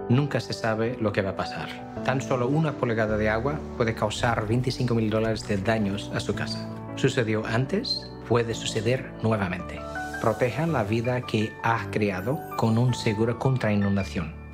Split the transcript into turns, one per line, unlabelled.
Nunca se sabe lo que va a pasar. Tan solo una pulgada de agua puede causar $25.000 de daños a su casa. ¿Sucedió antes? Puede suceder nuevamente. Proteja la vida que ha creado con un seguro contra inundación.